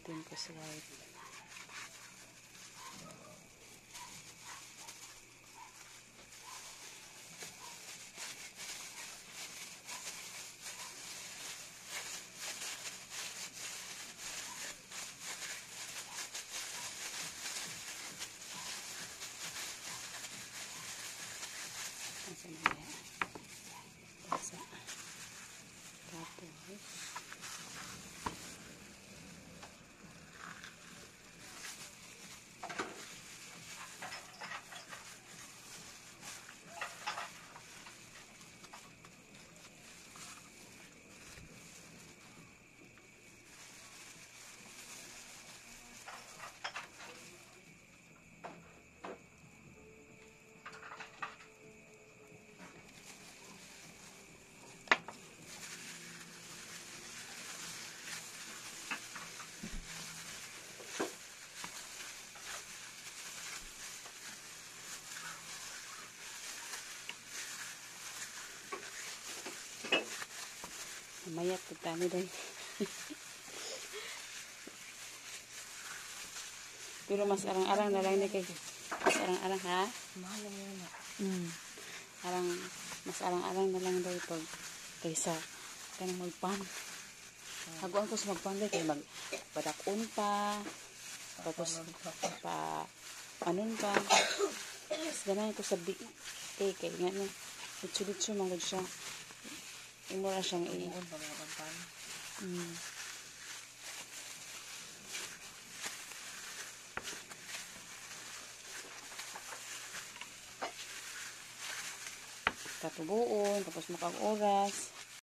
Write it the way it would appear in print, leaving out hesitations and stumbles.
gamitin ko si white. Mayat tani dahil. Pero mas arang-arang na lang ni kay. Mas arang-arang ha? Mahal lang yun na. Mas arang-arang na lang dahil pag kaysa kanang magpan. Haguan ko sa magpan dahil kay magpadakon pa. Tapos anon pa. Mas ganahin ko sa kay nga no. Litso-litso mangod siya. Imura siyang katubuon, tapos makag-oras.